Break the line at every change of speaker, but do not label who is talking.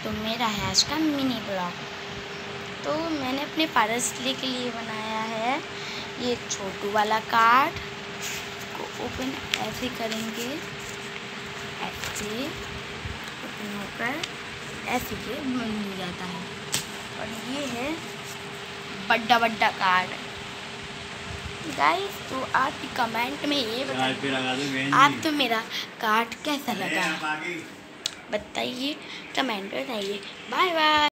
तो मेरा है आज का मिनी ब्लॉग। तो मैंने अपने फादर्स डे के लिए बनाया है ये छोटू वाला कार्ड को ओपन ऐसे करेंगे, ऐसे ओपन होकर ऐसे के बन जाता है। और ये है बड़ा बड़ा कार्ड। गाइस तो आप कमेंट में ये बताइए आपको मेरा कार्ड कैसा लगा, बताइए कमेंट में बताइए। Bye bye.